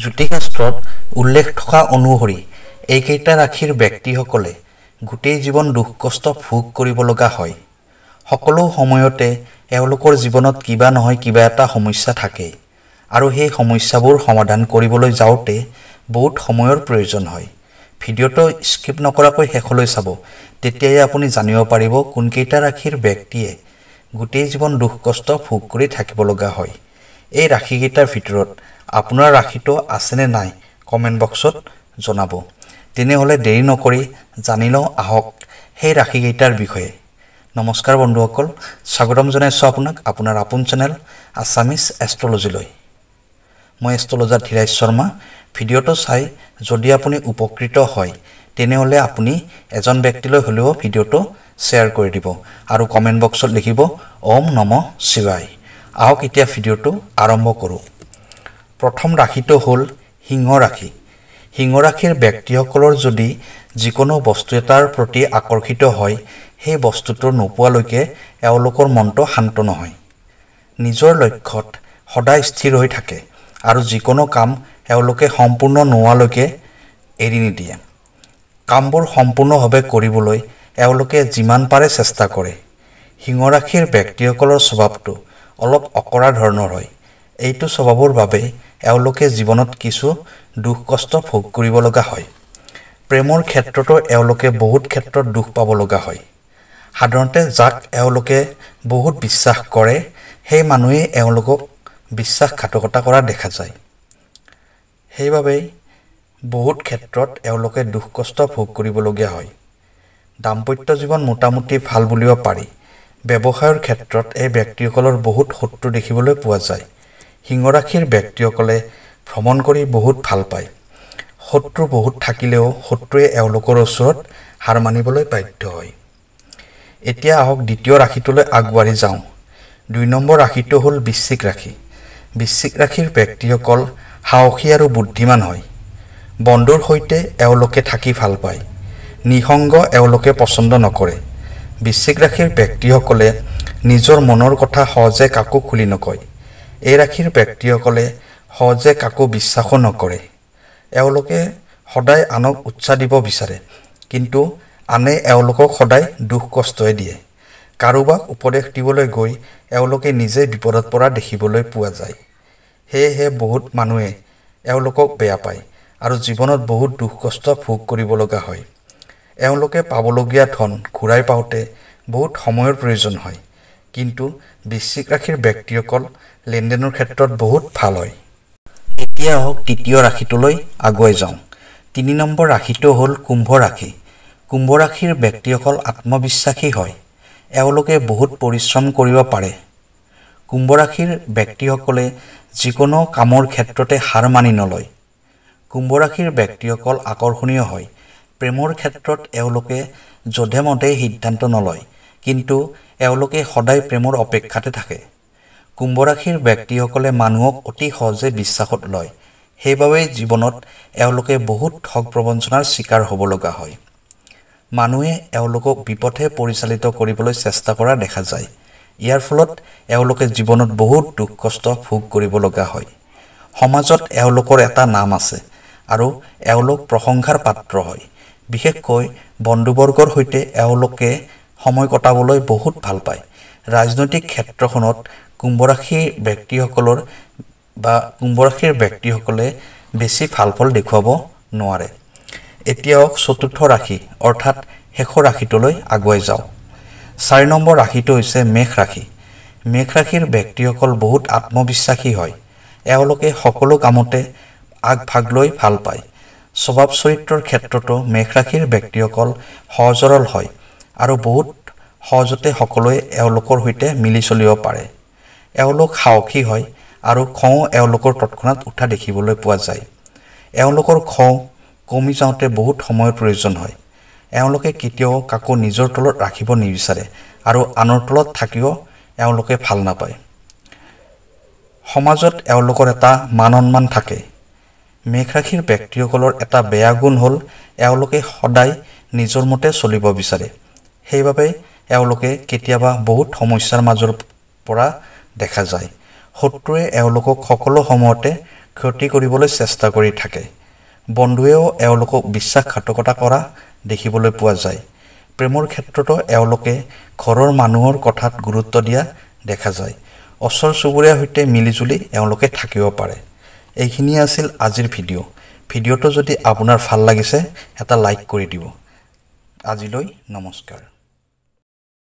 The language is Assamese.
জ্যোতিষশাস্ত্ৰত উল্লেখ থকা অনুসৰি এইকেইটা ৰাশিৰ ব্যক্তিসকলে গোটেই জীৱন দুখ কষ্ট ভোগ কৰিব লগা হয়। সকলো সময়তে এওঁলোকৰ জীৱনত কিবা নহয় কিবা এটা সমস্যা থাকে আৰু সেই সমস্যাবোৰ সমাধান কৰিবলৈ যাওঁতে বহুত সময়ৰ প্ৰয়োজন হয়। ভিডিঅ'টো স্কিপ নকৰাকৈ শেষলৈ চাব, তেতিয়াই আপুনি জানিব পাৰিব কোনকেইটা ৰাশিৰ ব্যক্তিয়ে গোটেই জীৱন দুখ কষ্ট ভোগ কৰি থাকিব লগা হয়। এই ৰাশিকেইটাৰ ভিতৰত আপোনাৰ ৰাশিটো আছেনে নাই কমেণ্ট বক্সত জনাব। তেনেহ'লে দেৰি নকৰি জানি লওঁ আহক সেই ৰাশিকেইটাৰ বিষয়ে। নমস্কাৰ বন্ধুসকল, স্বাগতম জনাইছোঁ আপোনাক আপোনাৰ আপোন চেনেল আছামিজ এষ্ট্ৰলজিলৈ। মই এষ্ট্ৰলজাৰ ধীৰাজ শৰ্মা। ভিডিঅ'টো চাই যদি আপুনি উপকৃত হয় তেনেহ'লে আপুনি এজন ব্যক্তিলৈ হ'লেও ভিডিঅ'টো শ্বেয়াৰ কৰি দিব আৰু কমেণ্ট বক্সত লিখিব ওম নমঃ শিৱায়। আহক এতিয়া ভিডিঅ'টো আৰম্ভ কৰোঁ। প্ৰথম ৰাশিটো হ'ল সিংহ ৰাশি। সিংহ ৰাশিৰ ব্যক্তিসকলৰ যদি যিকোনো বস্তু এটাৰ প্ৰতি আকৰ্ষিত হয়, সেই বস্তুটো নোপোৱালৈকে এওঁলোকৰ মনটো শান্ত নহয়। নিজৰ লক্ষ্যত সদায় স্থিৰ হৈ থাকে আৰু যিকোনো কাম এওঁলোকে সম্পূৰ্ণ নোহোৱালৈকে এৰি নিদিয়ে। কামবোৰ সম্পূৰ্ণভাৱে কৰিবলৈ এওঁলোকে যিমান পাৰে চেষ্টা কৰে। সিংহ ৰাশিৰ ব্যক্তিসকলৰ স্বভাৱটো অলপ অকৰা ধৰণৰ হয়। এইটো স্বভাৱৰ বাবে এওঁলোকে জীৱনত কিছু দুখ কষ্ট ভোগ কৰিব লগা হয়। প্ৰেমৰ ক্ষেত্ৰতো এওঁলোকে বহুত ক্ষেত্ৰত দুখ পাব লগা হয়। সাধাৰণতে যাক এওঁলোকে বহুত বিশ্বাস কৰে সেই মানুহে এওঁলোকক বিশ্বাসঘাতকতা কৰা দেখা যায়। সেইবাবেই বহুত ক্ষেত্ৰত এওঁলোকে দুখ কষ্ট ভোগ কৰিবলগীয়া হয়। দাম্পত্য জীৱন মোটামুটি ভাল বুলিব পাৰি। ব্যৱসায়ৰ ক্ষেত্ৰত এই ব্যক্তিসকলৰ বহুত শত্ৰু দেখিবলৈ পোৱা যায়। সিংহ ৰাশিৰ ব্যক্তিসকলে ভ্ৰমণ কৰি বহুত ভাল পায়। শত্ৰু বহুত থাকিলেও শত্ৰুৱে এওঁলোকৰ ওচৰত হাৰ মানিবলৈ বাধ্য হয়। এতিয়া আহক দ্বিতীয় ৰাশিটোলৈ আগবাঢ়ি যাওঁ। 2 নম্বৰ ৰাশিটো হ'ল বৃশ্চিক ৰাশি। বৃশ্চিক ৰাশিৰ ব্যক্তিসকল সাহসী আৰু বুদ্ধিমান হয়। বন্ধুৰ সৈতে এওঁলোকে থাকি ভাল পায়। নিসংগ এওঁলোকে পচন্দ নকৰে। বৃশ্চিক ৰাশিৰ ব্যক্তিসকলে নিজৰ মনৰ কথা সহজে কাকো খুলি নকয়। এই ৰাশিৰ ব্যক্তিসকলে সহজে কাকো বিশ্বাসো নকৰে। এওঁলোকে সদায় আনক উৎসাহ দিব বিচাৰে, কিন্তু আনে এওঁলোকক সদায় দুখ কষ্টহে দিয়ে। কাৰোবাক উপদেশ দিবলৈ গৈ এওঁলোকে নিজে বিপদত পৰা দেখিবলৈ পোৱা যায়। সেয়েহে বহুত মানুহে এওঁলোকক বেয়া পায় আৰু জীৱনত বহুত দুখ কষ্ট ভোগ কৰিব লগা হয়। এওঁলোকে পাবলগীয়া ধন ঘূৰাই পাওঁতে বহুত সময়ৰ প্ৰয়োজন হয়, কিন্তু বৃশ্চিক ৰাশিৰ ব্যক্তিসকল লেনদেনৰ ক্ষেত্ৰত বহুত ভাল হয়। এতিয়া আহক তৃতীয় ৰাশিটোলৈ আগুৱাই যাওঁ। 3 নম্বৰ ৰাশিটো হ'ল কুম্ভ ৰাশি। কুম্ভ ৰাশিৰ ব্যক্তিসকল আত্মবিশ্বাসী হয়। এওঁলোকে বহুত পৰিশ্ৰম কৰিব পাৰে। কুম্ভ ৰাশিৰ ব্যক্তিসকলে যিকোনো কামৰ ক্ষেত্ৰতে হাৰ মানি নলয়। কুম্ভ ৰাশিৰ ব্যক্তিসকল আকৰ্ষণীয় হয়। প্ৰেমৰ ক্ষেত্ৰত এওঁলোকে যধে মধে সিদ্ধান্ত নলয়, কিন্তু এওঁলোকে সদায় প্ৰেমৰ অপেক্ষাতে থাকে। কুম্ভ ৰাশিৰ ব্যক্তিসকলে মানুহক অতি সহজে বিশ্বাসত লয়। সেইবাবে জীৱনত এওঁলোকে বহুত ঠগ প্ৰবঞ্চনাৰ চিকাৰ হ'ব লগা হয়। মানুহে এওঁলোকক বিপথে পৰিচালিত কৰিবলৈ চেষ্টা কৰা দেখা যায়। ইয়াৰ ফলত এওঁলোকে জীৱনত বহুত দুখ কষ্ট ভোগ কৰিব লগা হয়। সমাজত এওঁলোকৰ এটা নাম আছে আৰু এওঁলোক প্ৰশংসাৰ পাত্ৰ হয়। বিশেষকৈ বন্ধুবৰ্গৰ সৈতে এওঁলোকে সময় কটাবলৈ বহুত ভাল পায়। ৰাজনৈতিক ক্ষেত্ৰখনত কুম্ভ ৰাশিৰ ব্যক্তিসকলে বেছি ভাল ফল দেখুৱাব নোৱাৰে। এতিয়া চতুৰ্থ ৰাশি অৰ্থাৎ শেষৰ ৰাশিটোলৈ আগুৱাই যাওঁ। 4 নম্বৰ ৰাশিটো হৈছে মেষ ৰাশি। মেষ ৰাশিৰ ব্যক্তিসকল বহুত আত্মবিশ্বাসী হয়। এওঁলোকে সকলো কামতে আগভাগ লৈ ভাল পায়। স্বভাৱ চৰিত্ৰৰ ক্ষেত্ৰতো মেষ ৰাশিৰ ব্যক্তিসকল সহজ সৰল হয় আৰু বহুত সহজতে সকলোৱে এওঁলোকৰ সৈতে মিলি চলিব পাৰে। এওঁলোক সাহসী হয় আৰু খং এওঁলোকৰ তৎক্ষণাত উঠা দেখিবলৈ পোৱা যায়। এওঁলোকৰ খং কমি যাওঁতে বহুত সময়ৰ প্ৰয়োজন হয়। এওঁলোকে কেতিয়াও কাকো নিজৰ তলত ৰাখিব নিবিচাৰে আৰু আনৰ তলত থাকিও এওঁলোকে ভাল নাপায়। সমাজত এওঁলোকৰ এটা মান সন্মান থাকে। মেষ ৰাশিৰ ব্যক্তিসকলৰ এটা বেয়া গুণ হ'ল এওঁলোকে সদায় নিজৰ মতে চলিব বিচাৰে। সেইবাবে এওঁলোকে কেতিয়াবা বহুত সমস্যাৰ মাজৰ পৰা দেখা যায়। শত্ৰুৱে এওঁলোকক সকলো সময়তে ক্ষতি কৰিবলৈ চেষ্টা কৰি থাকে। বন্ধুৱেও এওঁলোকক বিশ্বাসঘাতকতা কৰা দেখিবলৈ পোৱা যায়। প্ৰেমৰ ক্ষেত্ৰতো এওঁলোকে ঘৰৰ মানুহৰ কথাত গুৰুত্ব দিয়া দেখা যায়। ওচৰ চুবুৰীয়াৰ সৈতে মিলিজুলি এওঁলোকে থাকিব পাৰে। এইখিনিয়ে আছিল আজিৰ ভিডিঅ'। ভিডিঅ'টো যদি আপোনাৰ ভাল লাগিছে এটা লাইক কৰি দিব। আজিলৈ নমস্কাৰ।